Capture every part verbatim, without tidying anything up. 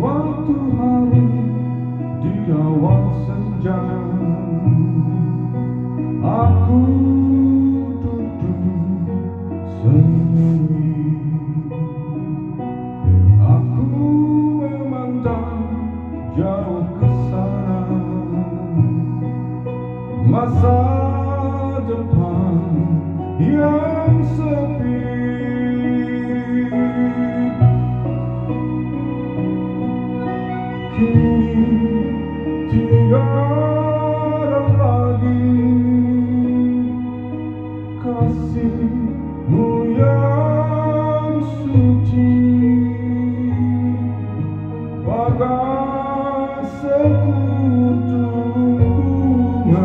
Suatu hari di awal senja, aku duduk sendiri. Aku memandang jauh ke sana, masa depan yang sepi. Kini tiada lagi kasihmu yang suci, bagai sekutu bunga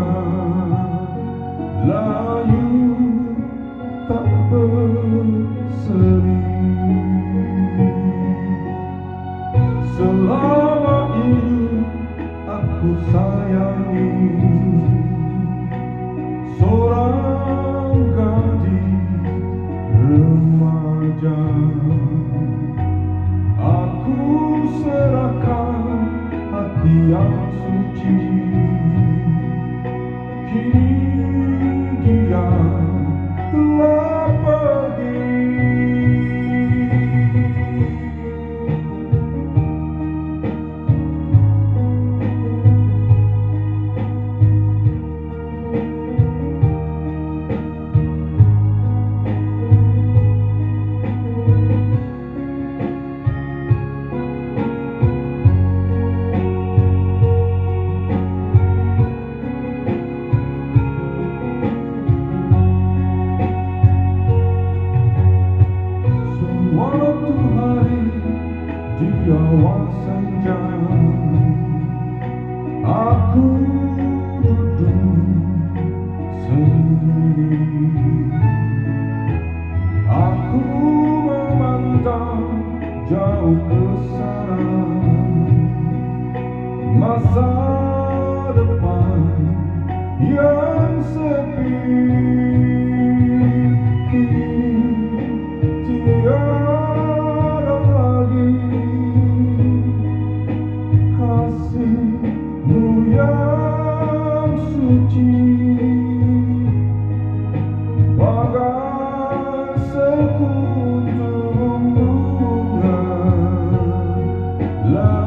layu tak berseri. Selama ini aku sayangi seorang gadis remaja. Aku serahkan hati yang suci, kini dia telah pergi. Suatu hari di awal senja, aku duduk sendiri. Aku memandang jauh ke sana, masa depan yang sepi. Tiada lagi kasihmu yang suci, bagai sekutu bunga.